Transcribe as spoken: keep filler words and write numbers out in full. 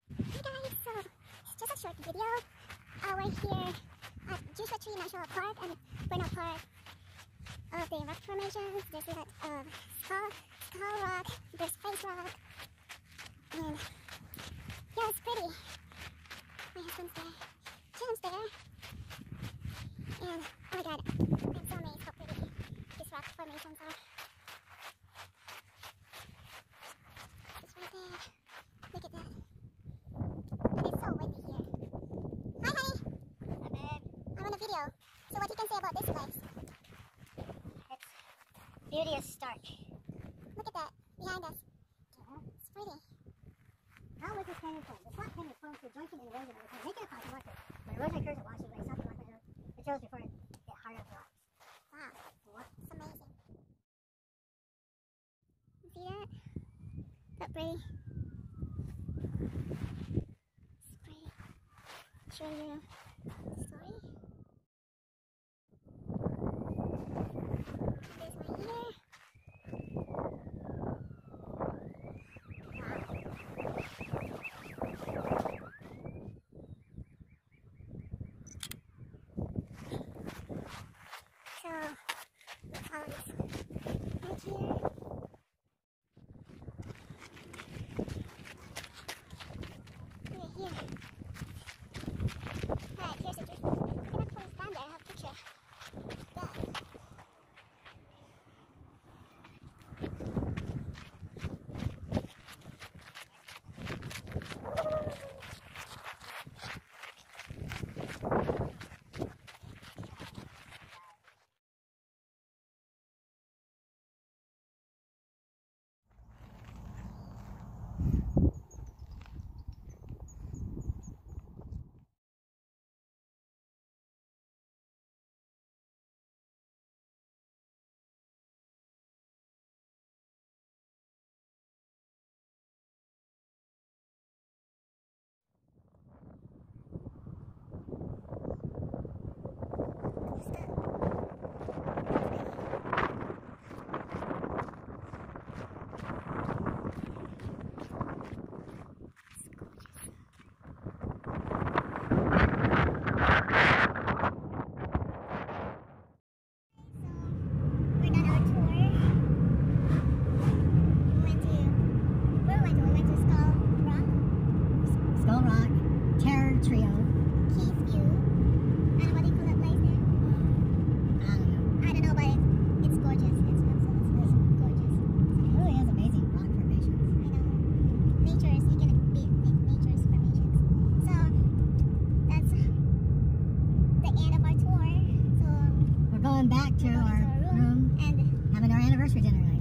Hey guys, so it's just a short video. Uh, we're here at Joshua Tree National Park and Bernal Park. Of the rock formations, there's a lot of skull, skull rock, there's face rock, and yeah, it's pretty. My husband's there, Jim's there, and oh my god, I'm so amazed how pretty these rock formations are. It's right there. Look at that. And it's so windy here. Hi honey! Hi babe! I'm on a video. So what you can say about this place? Beauty is stark. Look at that, behind us. Yeah. It's pretty. How was this canyon formed? The slot canyon was formed through jointing and erosion over time, making a possible marker. When erosion occurs, it washes away south of Rock River. It shows before it hit hard up the rocks. Wow, What? it's amazing. You see that? That pretty? It's pretty. Show you the story. There's my ear. So, follow this right here. We're here. Alright, here's a drift. I'm gonna put this down there. I have a picture. That. Skull Rock, Terror Trio. Keith View. I don't know what they call that place there. I don't know. I don't know, but it's, it's gorgeous. It's absolutely gorgeous. It really has amazing rock formations. I know. Nature's, you can beat nature's formations. So, that's the end of our tour. So, We're going back to we're going our to our room, room, and having our anniversary dinner tonight.